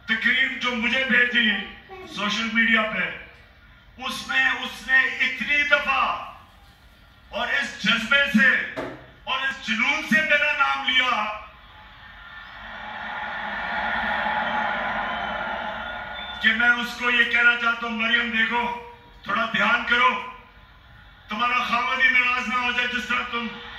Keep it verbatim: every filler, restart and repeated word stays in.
तकरीर जो मुझे भेजी सोशल मीडिया पे, उसमें उसने इतनी दफा और इस जज्बे से और इस जुनून से मेरा नाम लिया कि मैं उसको ये कहना चाहता हूं, मरियम देखो, थोड़ा ध्यान करो, तुम्हारा खामद ही नाराज ना हो जाए जिस तरह तुम